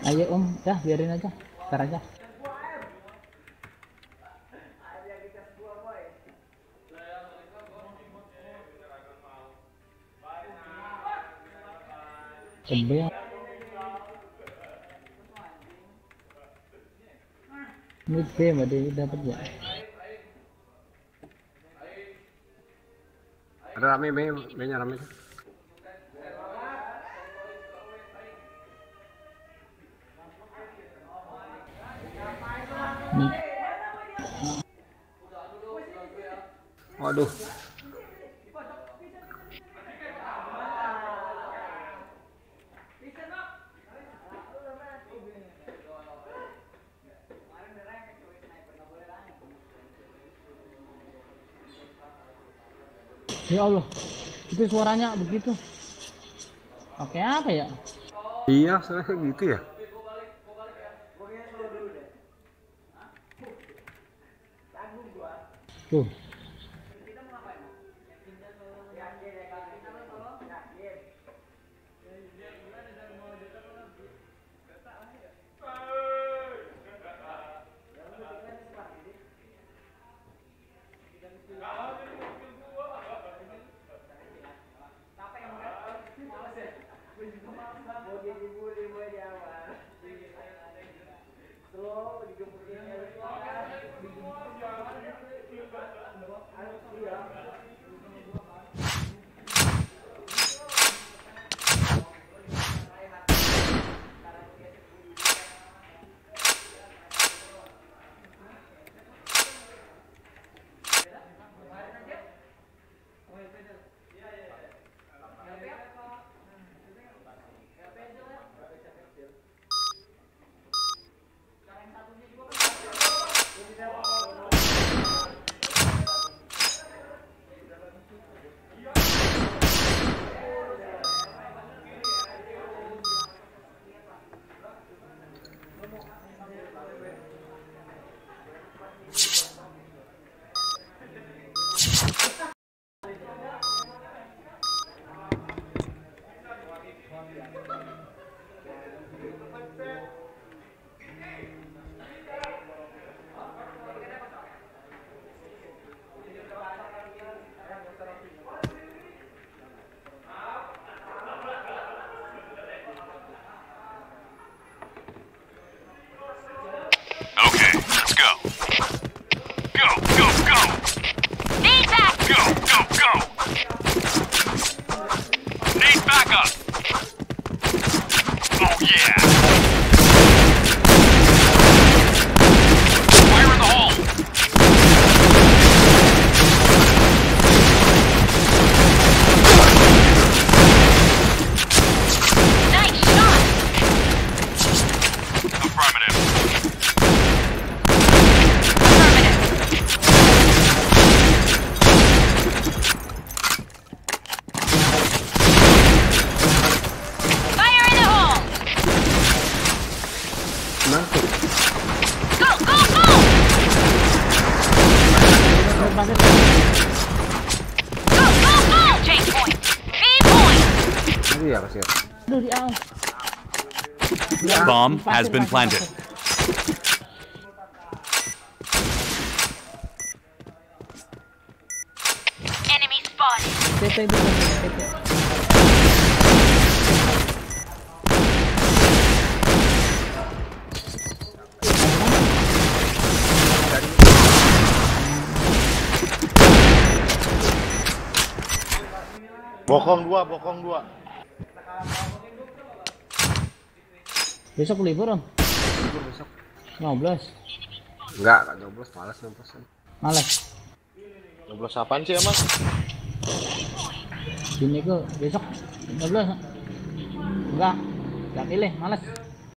Ayo Om, dah biarin aja, ntar aja. Sebel. Mid B mah dia dapat ya. Ada rame B-nya rame. Waduh. Ya Allah, itu suaranya begitu. Pakai apa ya? Iya, soalnya gitu ya. Tuh. Bomb has been planted. Enemy spotted. Bokong dua. Besok libur Om? Libur besok. 15. Enggak nyoblos, malas nyoblosan. Malas. Nyoblos apaan sih emang? Gini ke besok 15. Enggak pilih, malas.